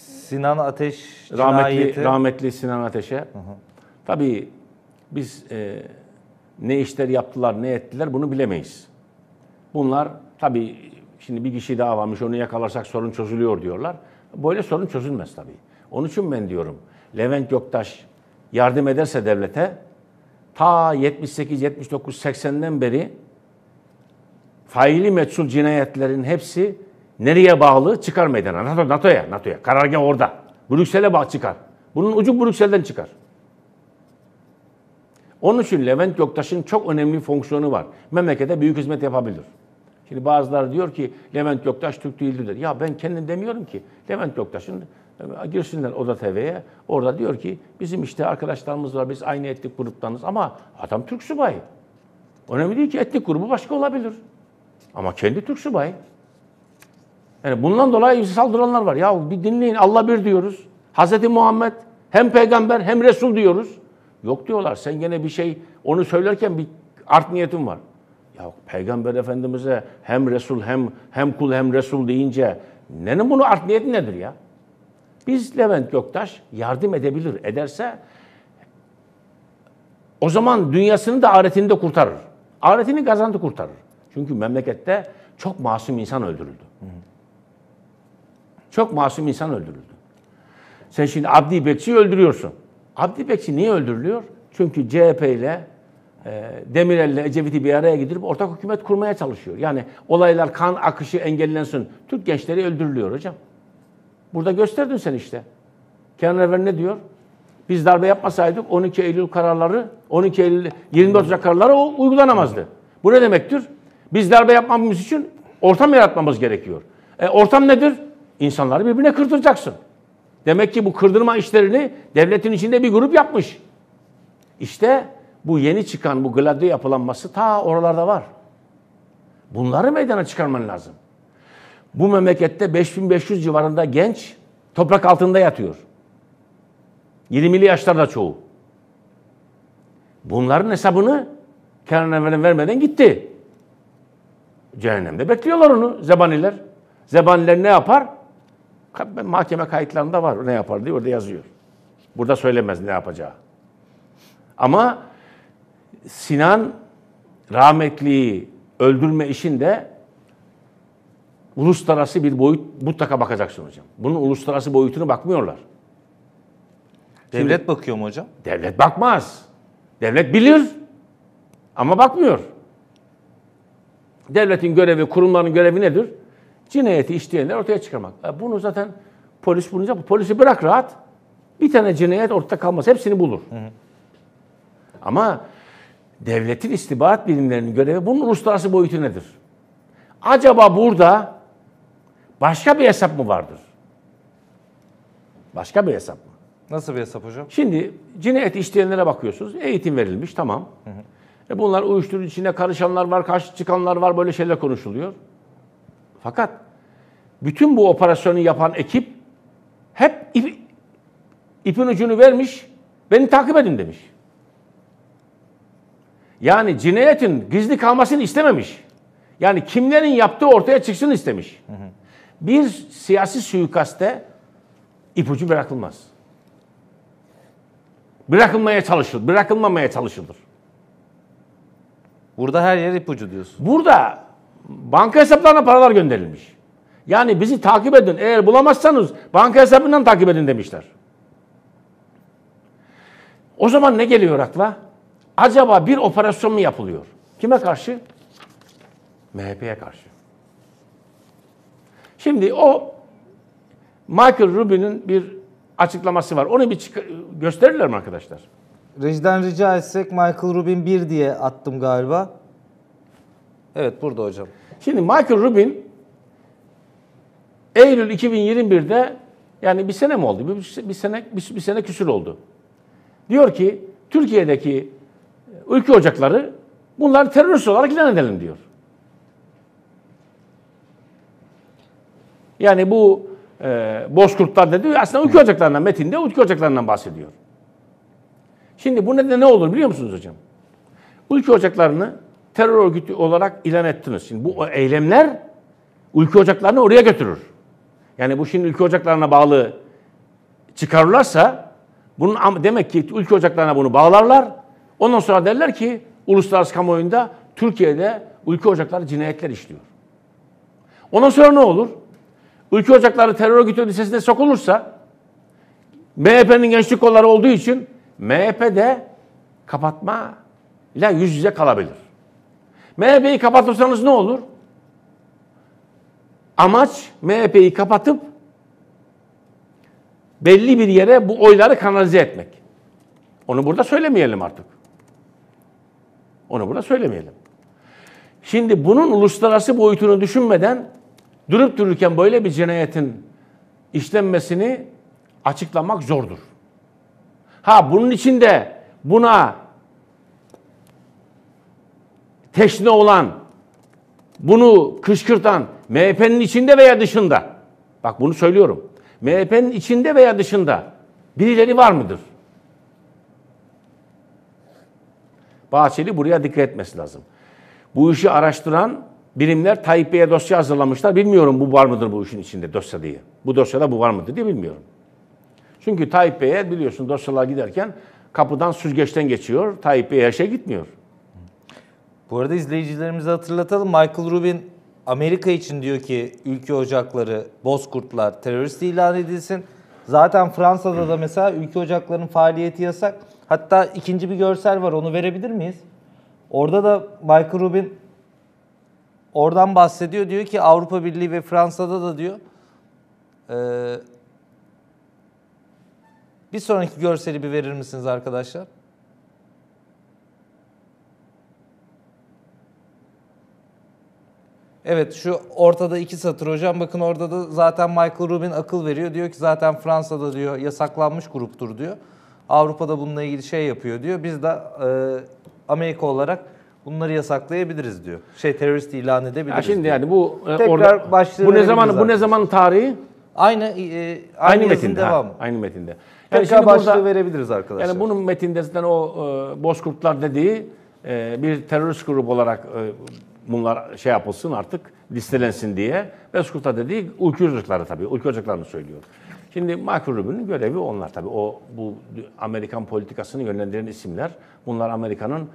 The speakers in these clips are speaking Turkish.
Sinan Ateş cinayeti. Rahmetli Sinan Ateş'e. Tabii biz ne işler yaptılar, ne ettiler bunu bilemeyiz. Bunlar tabii şimdi bir kişi daha varmış, onu yakalarsak sorun çözülüyor diyorlar. Böyle sorun çözülmez tabii. Onun için ben diyorum, Levent Göktaş yardım ederse devlete, ta 78, 79, 80'den beri faili meçhul cinayetlerin hepsi nereye bağlı? Çıkar meydana. NATO'ya. Karargah orada. Brüksel'e bağlı çıkar. Bunun ucu Brüksel'den çıkar. Onun için Levent Göktaş'ın çok önemli bir fonksiyonu var. Memlekete büyük hizmet yapabilir. Şimdi bazıları diyor ki Levent Göktaş Türk değildir. Ya ben kendim demiyorum ki. Levent Göktaş'ın girsinler Oda TV'ye. Orada diyor ki bizim işte arkadaşlarımız var. Biz aynı etnik gruptanız. Ama adam Türk subayı. Önemli değil ki etnik grubu başka olabilir. Ama kendi Türk subayı. Yani bundan dolayı bize saldıranlar var. Ya bir dinleyin, Allah bir diyoruz. Hazreti Muhammed hem peygamber hem Resul diyoruz. Yok diyorlar, sen gene bir şey onu söylerken bir art niyetin var. Ya Peygamber Efendimiz'e hem Resul hem kul hem Resul deyince bunun art niyeti nedir ya? Biz Levent Göktaş yardım edebilir, ederse o zaman dünyasını da ahiretini de kurtarır. Ahiretini kazandı kurtarır. Çünkü memlekette çok masum insan öldürüldü. Çok masum insan öldürüldü. Sen şimdi Abdi Bekçi'yi öldürüyorsun. Abdi Bekçi niye öldürülüyor? Çünkü CHP ile Demirel'le Ecevit'i bir araya getirip ortak hükümet kurmaya çalışıyor. Yani olaylar, kan akışı engellensin. Türk gençleri öldürülüyor hocam. Burada gösterdin sen işte. Kenan Evren ne diyor? Biz darbe yapmasaydık 12 Eylül kararları, 12 Eylül 24 Ocak kararları uygulanamazdı. Bu ne demektir? Biz darbe yapmamız için ortam yaratmamız gerekiyor. Ortam nedir? İnsanları birbirine kırdıracaksın. Demek ki bu kırdırma işlerini devletin içinde bir grup yapmış. İşte bu yeni çıkan bu Gladio yapılanması ta oralarda var. Bunları meydana çıkarman lazım. Bu memlekette 5500 civarında genç toprak altında yatıyor. 20'li yaşlarda çoğu. Bunların hesabını Kenan Evren'e vermeden gitti. Cehennemde bekliyorlar onu zebaniler. Zebaniler ne yapar? Mahkeme kayıtlarında var ne yapar diye orada yazıyor. Burada söylemez ne yapacağı. Ama Sinan rahmetliyi öldürme işinde uluslararası bir boyut mutlaka bakacaksın hocam. Bunun uluslararası boyutunu bakmıyorlar. Devlet bakıyor mu hocam? Devlet bakmaz. Devlet bilir ama bakmıyor. Devletin görevi, kurumların görevi nedir? Cinayeti işleyenler ortaya çıkarmak. Bunu zaten polis bunu yapar. Polisi bırak rahat. Bir tane cinayet ortada kalmaz. Hepsini bulur. Ama devletin istihbarat birimlerinin görevi bunun uluslararası boyutu nedir? Acaba burada başka bir hesap mı vardır? Başka bir hesap mı? Nasıl bir hesap hocam? Şimdi cinayet işleyenlere bakıyorsunuz. Eğitim verilmiş tamam. Bunlar uyuşturucu içine karışanlar var, karşı çıkanlar var. Böyle şeyler konuşuluyor. Fakat bütün bu operasyonu yapan ekip hep ipin ucunu vermiş, beni takip edin demiş. Yani cinayetin gizli kalmasını istememiş. Yani kimlerin yaptığı ortaya çıksın istemiş. Bir siyasi suikaste ipucu bırakılmaz. Bırakılmamaya çalışılır. Burada her yer ipucu diyorsun. Burada banka hesaplarına paralar gönderilmiş. Yani bizi takip edin. Eğer bulamazsanız banka hesabından takip edin demişler. O zaman ne geliyor akla? Acaba bir operasyon mu yapılıyor? Kime karşı? MHP'ye karşı. Şimdi o Michael Rubin'in bir açıklaması var. Onu bir gösterirler mi arkadaşlar? Rejiden rica etsek Michael Rubin 1 diye attım galiba. Evet burada hocam. Şimdi Michael Rubin Eylül 2021'de yani bir sene mi oldu? Bir sene küsur oldu. Diyor ki Türkiye'deki ülke ocakları bunları terörist olarak ilan edelim diyor. Yani bu Bozkurtlar dedi aslında ülke ocaklarından metinde ülke ocaklarından bahsediyor. Şimdi bu nedenle ne olur biliyor musunuz hocam? Ülke ocaklarını terör örgütü olarak ilan ettiniz. Şimdi bu eylemler ülke ocaklarını oraya götürür. Yani bu şimdi ülke ocaklarına bağlı çıkarırlarsa bunun demek ki ülke ocaklarına bunu bağlarlar. Ondan sonra derler ki uluslararası kamuoyunda Türkiye'de ülke ocakları cinayetler işliyor. Ondan sonra ne olur? Ülke ocakları terör örgütü listesine sokulursa MHP'nin gençlik kolları olduğu için MHP'de kapatma ile yüz yüze kalabilir. MHP'yi kapatırsanız ne olur? Amaç MHP'yi kapatıp belli bir yere bu oyları kanalize etmek. Onu burada söylemeyelim artık. Onu burada söylemeyelim. Şimdi bunun uluslararası boyutunu düşünmeden durup dururken böyle bir cinayetin işlenmesini açıklamak zordur. Bunun içinde buna teşne olan, bunu kışkırtan MHP'nin içinde veya dışında, bak bunu söylüyorum, MHP'nin içinde veya dışında birileri var mıdır? Bahçeli buraya dikkat etmesi lazım. Bu işi araştıran birimler Tayyip Bey'e dosya hazırlamışlar. Bilmiyorum bu var mıdır bu işin içinde dosya diye. Bu dosyada bu var mıdır diye bilmiyorum. Çünkü Tayyip Bey'e biliyorsun dosyalar giderken kapıdan süzgeçten geçiyor. Tayyip Bey'e her şey gitmiyor. Bu arada izleyicilerimize hatırlatalım. Michael Rubin Amerika için diyor ki ülke ocakları, bozkurtlar terörist ilan edilsin. Zaten Fransa'da da mesela ülke ocaklarının faaliyeti yasak. Hatta ikinci bir görsel var, onu verebilir miyiz? Orada da Michael Rubin oradan bahsediyor. Diyor ki Avrupa Birliği ve Fransa'da da diyor. Bir sonraki görseli bir verir misiniz arkadaşlar? Evet, şu ortada 2 satır hocam. Bakın orada da zaten Michael Rubin akıl veriyor. Diyor ki zaten Fransa'da diyor yasaklanmış gruptur diyor. Avrupa'da bununla ilgili şey yapıyor diyor. Biz de Amerika olarak bunları yasaklayabiliriz diyor. Terörist ilan edebiliriz. Ya şimdi diyor. yani bu Tekrar orada başlığı bu ne zaman tarihi? Aynı metinde. devamı. Aynı metinde. Yani tekrar başlığı verebiliriz arkadaşlar. Yani bunun metinde zaten o bozkurtlar dediği bir terörist grup olarak bunlar şey yapılsın artık listelensin diye. Bozkurtlar dediği ülke ocakları tabii. Ülke ocaklarını söylüyor. Şimdi Michael Rubin'in görevi onlar tabii. Bu Amerikan politikasını yönlendiren isimler. Bunlar Amerika'nın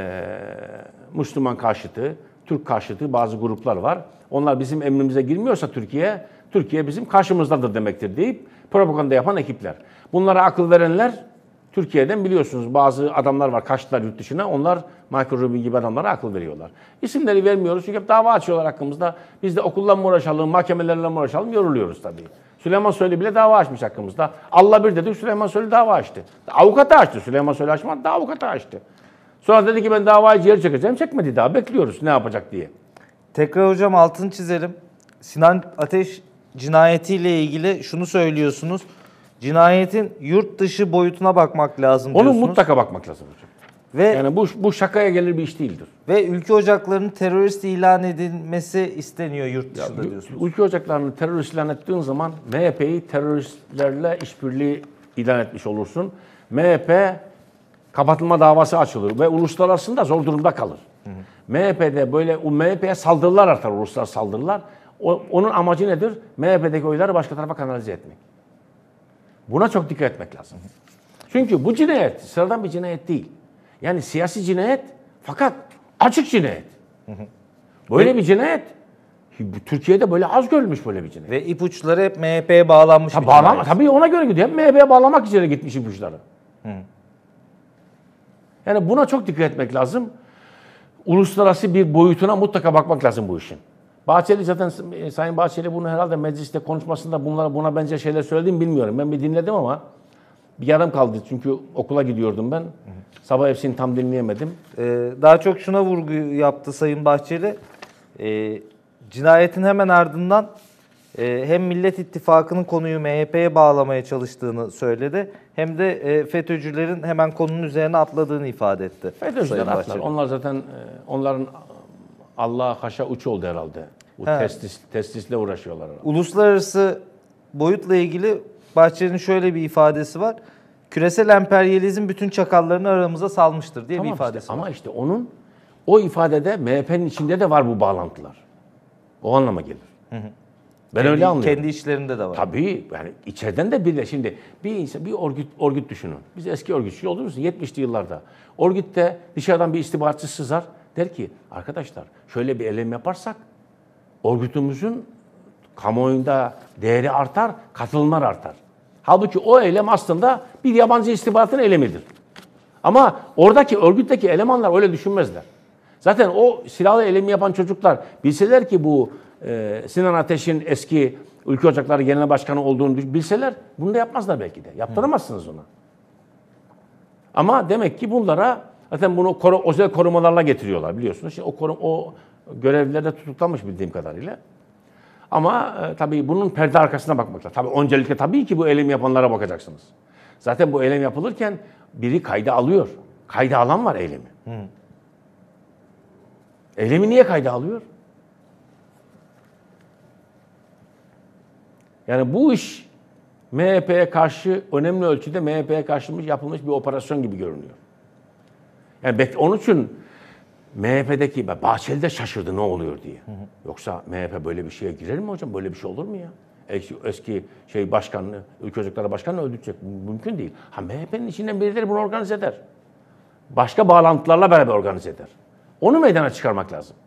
Müslüman karşıtı, Türk karşıtı bazı gruplar var. Onlar bizim emrimize girmiyorsa Türkiye bizim karşımızdadır demektir deyip propaganda yapan ekipler. Bunlara akıl verenler Türkiye'den biliyorsunuz bazı adamlar var, kaçtılar yurt dışına. Onlar Michael Rubin gibi adamlara akıl veriyorlar. İsimleri vermiyoruz çünkü hep dava açıyorlar hakkımızda. Biz de okulla mı uğraşalım, mahkemelerle mi uğraşalım, yoruluyoruz tabii. Süleyman Soylu bile dava açmış hakkımızda. Allah bir dedi, Süleyman Soylu dava açtı. Avukatı açtı. Süleyman Soylu açmadı da avukatı açtı. Sonra dedi ki ben davayı ciğer çekeceğim. Çekmedi daha. Bekliyoruz ne yapacak diye. Tekrar hocam altını çizelim. Sinan Ateş cinayetiyle ilgili şunu söylüyorsunuz. Cinayetin yurt dışı boyutuna bakmak lazım diyorsunuz. Onun mutlaka bakmak lazım hocam. Ve yani bu şakaya gelir bir iş değildir. Ve ülke ocaklarının terörist ilan edilmesi isteniyor yurt dışında diyorsunuz. Ülke ocaklarını terörist ilan ettiğin zaman MHP'yi teröristlerle işbirliği ilan etmiş olursun. MHP kapatılma davası açılır ve uluslararasında zor durumda kalır. MHP'de böyle MHP'ye saldırılar artar, uluslararası saldırılar. Onun amacı nedir? MHP'deki oyları başka tarafa kanalize etmek. Buna çok dikkat etmek lazım. Çünkü bu cinayet sıradan bir cinayet değil. Yani siyasi cinayet fakat açık cinayet. Böyle bir cinayet Türkiye'de böyle az görülmüş böyle bir cinayet. Ve ipuçları hep MHP'ye bağlanmış bir cinayet. Tabii ona göre gidiyor. Hep MHP'ye bağlamak üzere gitmiş ipuçları. Yani buna çok dikkat etmek lazım. Uluslararası bir boyutuna mutlaka bakmak lazım bu işin. Bahçeli zaten, Sayın Bahçeli bunu herhalde mecliste konuşmasında buna benzer şeyler söylediğimi bilmiyorum. Ben bir dinledim ama bir yarım kaldı çünkü okula gidiyordum ben. Sabah hepsini tam dinleyemedim. Daha çok şuna vurgu yaptı Sayın Bahçeli. Cinayetin hemen ardından hem Millet İttifakı'nın konuyu MHP'ye bağlamaya çalıştığını söyledi. Hem de FETÖ'cülerin hemen konunun üzerine atladığını ifade etti. FETÖ'cüler atlar. Onlar zaten onların Allah'a haşa uç oldu herhalde. Bu testisle uğraşıyorlar herhalde. Uluslararası boyutla ilgili Bahçeli'nin şöyle bir ifadesi var. Küresel emperyalizm bütün çakallarını aramıza salmıştır diye bir ifadesi var. Ama işte o ifadede MHP'nin içinde de var bu bağlantılar. O anlama gelir. Ben öyle anlıyorum. Kendi işlerinde de var. Tabii yani içeriden de bir de şimdi bir insan bir örgüt düşünün. Biz eski örgütçü olduğumuz için 70'li yıllarda. Örgütte dışarıdan bir istihbaratçı sızar. Der ki arkadaşlar şöyle bir eylem yaparsak örgütümüzün kamuoyunda değeri artar, katılımlar artar. Halbuki o eylem aslında bir yabancı istihbaratın eylemidir. Ama oradaki örgütteki elemanlar öyle düşünmezler. Zaten o silahlı eylemi yapan çocuklar bilseler ki bu Sinan Ateş'in eski Ülke Ocakları Genel Başkanı olduğunu bilseler bunu da yapmazlar belki de. Yaptıramazsınız ona. Ama demek ki bunlara zaten bunu özel korumalarla getiriyorlar biliyorsunuz. Şimdi o görevliler de tutuklanmış bildiğim kadarıyla. Ama tabii bunun perde arkasına bakmak lazım. Tabii öncelikle tabii ki bu eylem yapanlara bakacaksınız. Zaten bu eylem yapılırken biri kayda alıyor. Kayda alan var eylemi. Eylemi niye kayda alıyor? Yani bu iş MHP'ye karşı önemli ölçüde MHP'ye karşı yapılmış bir operasyon gibi görünüyor. Yani onun için MHP'deki Bahçeli de şaşırdı ne oluyor diye. Yoksa MHP böyle bir şeye girer mi hocam? Böyle bir şey olur mu ya? Eski başkanını, Ülke Ocakları Başkanı'nı öldürecek. Mümkün değil. MHP'nin içinden birileri bunu organize eder. Başka bağlantılarla beraber organize eder. Onu meydana çıkarmak lazım.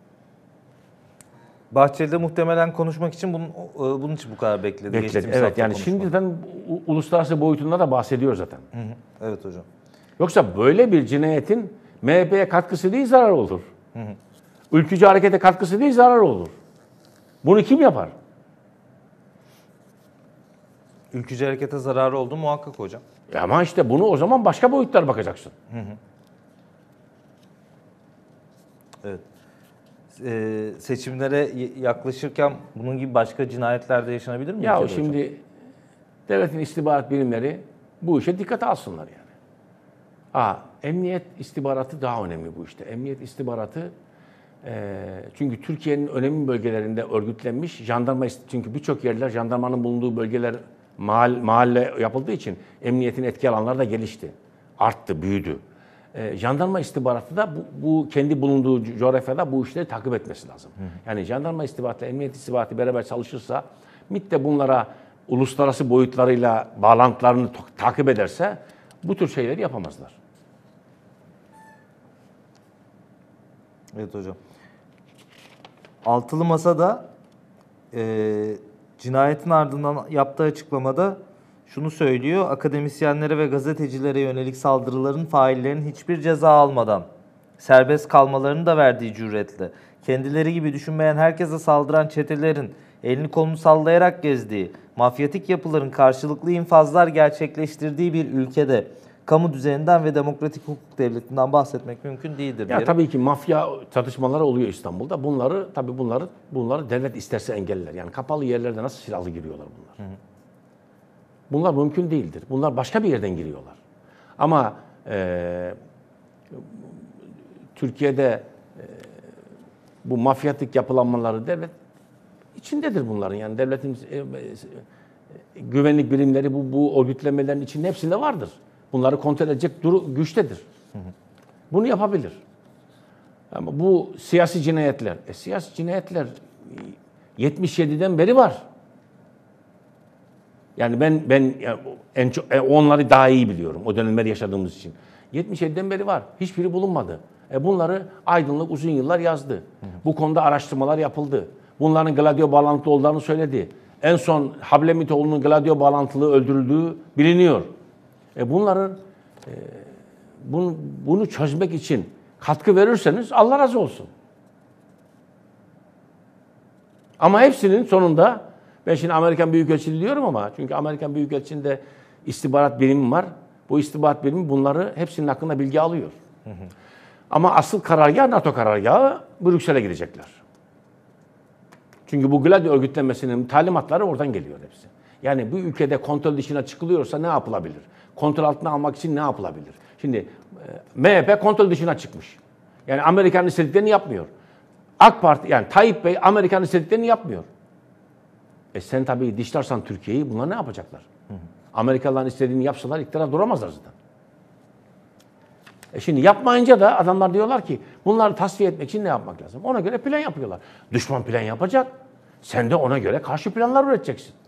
Bahçeli'de muhtemelen konuşmak için bunun için bu kadar bekledi. Evet yani şimdiden uluslararası boyutundan da bahsediyor zaten. Evet hocam. Yoksa böyle bir cinayetin MHP'ye katkısı değil zarar olur. Ülkücü harekete katkısı değil zarar olur. Bunu kim yapar? Ülkücü harekete zararı oldu muhakkak hocam. Ama işte bunu o zaman başka boyutlar bakacaksın. Evet. Seçimlere yaklaşırken bunun gibi başka cinayetler de yaşanabilir mi? Ya şimdi devletin istihbarat birimleri bu işe dikkat alsınlar yani. Emniyet istihbaratı daha önemli bu işte. Emniyet istihbaratı çünkü Türkiye'nin önemli bölgelerinde örgütlenmiş jandarma, çünkü birçok yerler jandarmanın bulunduğu bölgeler mahalle yapıldığı için emniyetin etki alanları da gelişti. Arttı, büyüdü. Jandarma istihbaratı da bu kendi bulunduğu coğrafyada bu işleri takip etmesi lazım. Yani jandarma istihbaratı, emniyet istihbaratı beraber çalışırsa, MİT de bunlara uluslararası boyutlarıyla bağlantılarını takip ederse bu tür şeyleri yapamazlar. Evet hocam. Altılı Masa'da cinayetin ardından yaptığı açıklamada şunu söylüyor: akademisyenlere ve gazetecilere yönelik saldırıların faillerinin hiçbir ceza almadan serbest kalmalarını da verdiği cüretle, kendileri gibi düşünmeyen herkese saldıran çetelerin elini kolunu sallayarak gezdiği, mafyatik yapıların karşılıklı infazlar gerçekleştirdiği bir ülkede kamu düzeninden ve demokratik hukuk devletinden bahsetmek mümkün değildir diye. Ya tabii ki mafya çatışmaları oluyor İstanbul'da. Bunları devlet isterse engeller. Yani kapalı yerlerde nasıl silahlı giriyorlar bunlar? Bunlar mümkün değildir. Bunlar başka bir yerden giriyorlar. Ama Türkiye'de bu mafyatik yapılanmaları devlet içindedir bunların. Yani devletin güvenlik birimleri bu örgütlenmelerin içinde hepsinde vardır. Bunları kontrol edecek güçtedir. Bunu yapabilir. Ama bu siyasi cinayetler, siyasi cinayetler 77'den beri var. Yani ben en çok onları daha iyi biliyorum o dönemleri yaşadığımız için. 77'den beri var. Hiçbiri bulunmadı. Bunları Aydınlık uzun yıllar yazdı. Bu konuda araştırmalar yapıldı. Bunların Gladio bağlantılı olduğunu söyledi. En son Hablemitoğlu'nun Gladio bağlantılı öldürüldüğü biliniyor. Bunu çözmek için katkı verirseniz Allah razı olsun. Ama hepsinin sonunda, ben şimdi Amerikan Büyükelçiliği diyorum ama çünkü Amerikan Büyükelçiliği'nde istihbarat birimi var. Bu istihbarat birimi bunları hepsinin hakkında bilgi alıyor. Ama asıl karargah NATO karargahı, Brüksel'e gidecekler. Çünkü bu Gladio örgütlenmesinin talimatları oradan geliyor hepsi. Yani bu ülkede kontrol dışına çıkılıyorsa ne yapılabilir? Kontrol altına almak için ne yapılabilir? Şimdi MHP kontrol dışına çıkmış. Yani Amerika'nın istediklerini yapmıyor. AK Parti, yani Tayyip Bey Amerika'nın istediklerini yapmıyor. Sen tabii dışlarsan Türkiye'yi, bunlar ne yapacaklar? Amerikalıların istediğini yapsalar iktidar duramazlar zaten. Şimdi yapmayınca da adamlar diyorlar ki bunları tasfiye etmek için ne yapmak lazım? Ona göre plan yapıyorlar. Düşman plan yapacak. Sen de ona göre karşı planlar üreteceksin.